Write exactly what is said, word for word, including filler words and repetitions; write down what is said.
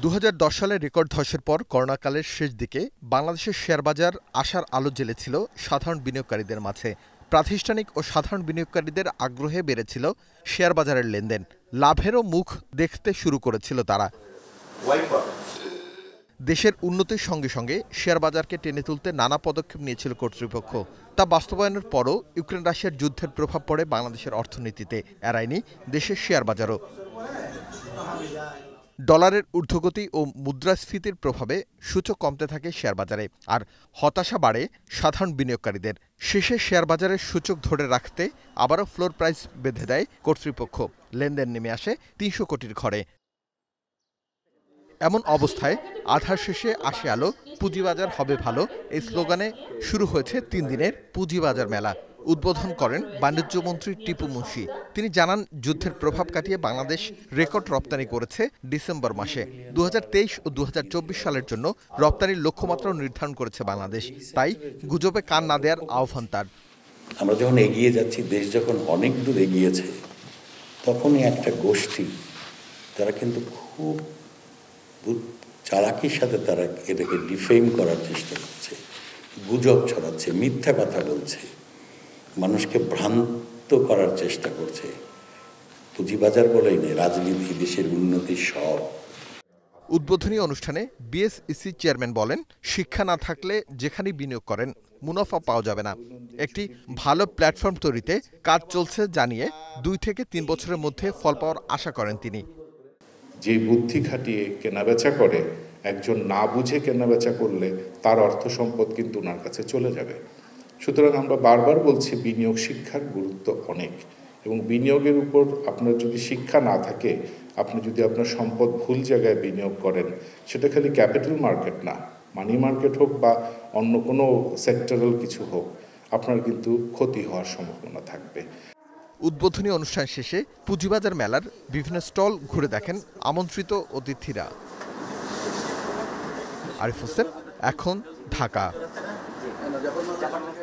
দু হাজার দশ সালের রেকর্ড ধসের পর করোনাকালের শেষ দিকে বাংলাদেশের শেয়ার বাজার আশার আলো জ্বেলেছিল সাধারণ বিনিয়োগকারীদের মাঝে। প্রাতিষ্ঠানিক ও সাধারণ বিনিয়োগকারীদের আগ্রহে বেড়েছিল শেয়ার বাজারের লেনদেন। লাভেরও মুখ দেখতে শুরু করেছিল তারা। দেশের উন্নতির সঙ্গে সঙ্গে শেয়ার বাজারকে টেনে তুলতে নানা পদক্ষেপ নিয়েছিল কর্তৃপক্ষ। তা বাস্তবায়নের পরও ইউক্রেন রাশিয়ার যুদ্ধের প্রভাব পড়ে বাংলাদেশের অর্থনীতিতে, এড়ায়নি দেশের শেয়ার বাজারও। ডলারের ঊর্ধ্বগতি ও মুদ্রাস্ফীতির প্রভাবে সূচক কমতে থাকে শেয়ার বাজারে, আর হতাশা বাড়ে সাধারণ বিনিয়োগকারীদের। শেষে শেয়ার বাজারের সূচক ধরে রাখতে আবারও ফ্লোর প্রাইস বেঁধে দেয় কর্তৃপক্ষ। লেনদেন নেমে আসে তিনশো কোটির ঘরে। এমন অবস্থায় আধার শেষে আসে আলো, পুঁজিবাজার হবে ভালো এই স্লোগানে শুরু হয়েছে তিন দিনের পুঁজিবাজার মেলা। উদ্বোধন করেন বাণিজ্যমন্ত্রী টিপু মুন্সি। তিনি জানান, যুদ্ধের প্রভাব কাটিয়ে বাংলাদেশ রেকর্ড রপ্তানি করেছে ডিসেম্বর মাসে। দু হাজার তেইশ ও দু হাজার চব্বিশ সালের জন্য রপ্তানির লক্ষ্যমাত্রাও নির্ধারণ করেছে বাংলাদেশ। তাই গুজবে কান না দেওয়ার আহ্বান তার। আমরা যখন এগিয়ে যাচ্ছি, দেশ যখন অনেক দূর এগিয়েছে, তখনই একটা গোষ্ঠী তারা কিন্তু খুব চালাকির সাথে তারা এটাকে ডিফেম করার চেষ্টা করছে, গুজব ছড়াচ্ছে, মিথ্যা কথা বলছে, মানুষকে ভ্রান্ত করার চেষ্টা করছে। পুঁজিবাজার বলেই নেই, রাজনীতি, দেশের উন্নতি সব। উদ্বোধনী অনুষ্ঠানে বিএসইসি চেয়ারম্যান বলেন, শিক্ষা না থাকলে যেখানেই বিনিয়োগ করেন মুনাফা পাওয়া যাবে না। একটি ভালো প্ল্যাটফর্ম তৈরিতে কাজ চলছে জানিয়ে দুই থেকে তিন বছরের মধ্যে ফল পাওয়ার আশা করেন তিনি। যে বুদ্ধি খাটিয়ে কেনাবেচা করে, একজন না বুঝে কেনাবেচা করলে তার অর্থ সম্পদ কিন্তু ওনার কাছে চলে যাবে। সুতরাং আমরা বারবার বলছি, বিনিয়োগ শিক্ষার গুরুত্ব অনেক, এবং বিনিয়োগের উপর আপনার যদি শিক্ষা না থাকে, আপনি যদি আপনার সম্পদ ভুল জায়গায় বিনিয়োগ করেন, সেটা খালি ক্যাপিটাল মার্কেট না, মানি মার্কেট হোক বা অন্য কোনো সেক্টরাল কিছু হোক, আপনার কিন্তু ক্ষতি হওয়ার সম্ভাবনা থাকবে। উদ্বোধনী অনুষ্ঠান শেষে পুঁজিবাজার মেলার বিভিন্ন স্টল ঘুরে দেখেন আমন্ত্রিত অতিথিরা। আরিফ হোসেন, এখন, ঢাকা।